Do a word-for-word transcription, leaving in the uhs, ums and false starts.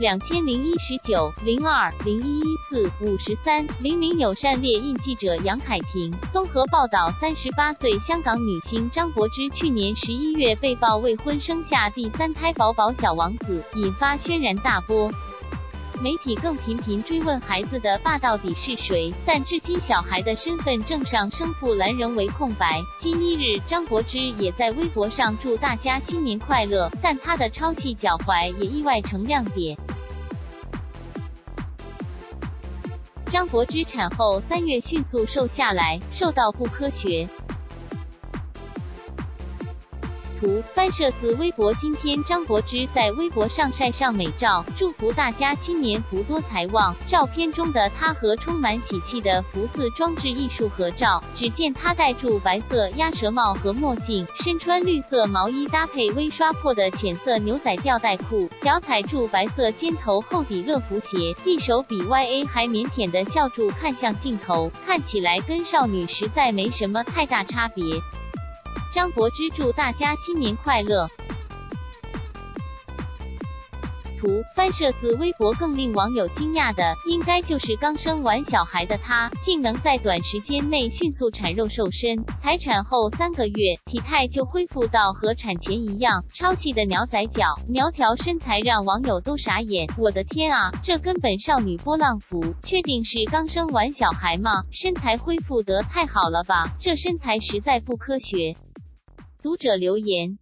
两千零一十九零二零一一四五十三零零友善列印记者杨凯婷综合报道，三十八岁香港女星张柏芝去年十一月被曝未婚生下第三胎宝宝小王子，引发轩然大波。媒体更频频追问孩子的爸到底是谁，但至今小孩的身份证上生父栏仍为空白。今一日，张柏芝也在微博上祝大家新年快乐，但她的超细脚踝也意外成亮点。张柏芝产后三月迅速瘦下来，瘦到不科学。图翻摄自微博。今天张柏芝在微博上晒上美照，祝福大家新年福多财旺。照片中的她和充满喜气的福字装置艺术合照，只见她戴住白色鸭舌帽和墨镜，身穿绿色毛衣搭配微刷破的浅色牛仔吊带裤，脚踩住白色尖头厚底乐福鞋，一手比 Y A 还腼腆的笑住看向镜头，看起来跟少女实在没什么太大差别。张柏芝祝大家新年快乐。图翻摄自微博。更令网友惊讶的，应该就是刚生完小孩的她，竟能在短时间内迅速产肉瘦身。才产后三个月，体态就恢复到和产前一样，超细的鸟仔脚，苗条身材让网友都傻眼。我的天啊，这根本少女波浪服，确定是刚生完小孩吗？身材恢复得太好了吧，这身材实在不科学。读者留言。